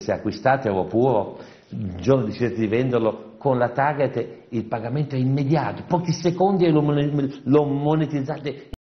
Se acquistate oppure il giorno decidete di venderlo con la Target, il pagamento è immediato, pochi secondi e lo monetizzate